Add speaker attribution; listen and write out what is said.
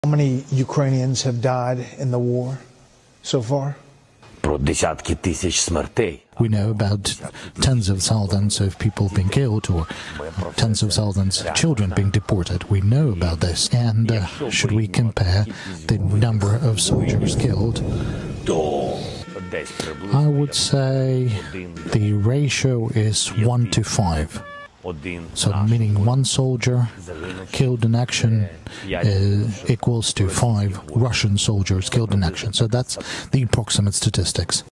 Speaker 1: How many Ukrainians have died in the war so far?
Speaker 2: Про десятки тисяч смертей.
Speaker 3: We know about tens of thousands of people being killed or tens of thousands of children being deported. We know about this. And should we compare the number of soldiers killed, I would say the ratio is 1 to 5. So meaning one soldier killed in action equals to 5 Russian soldiers killed in action. So that's the approximate statistics.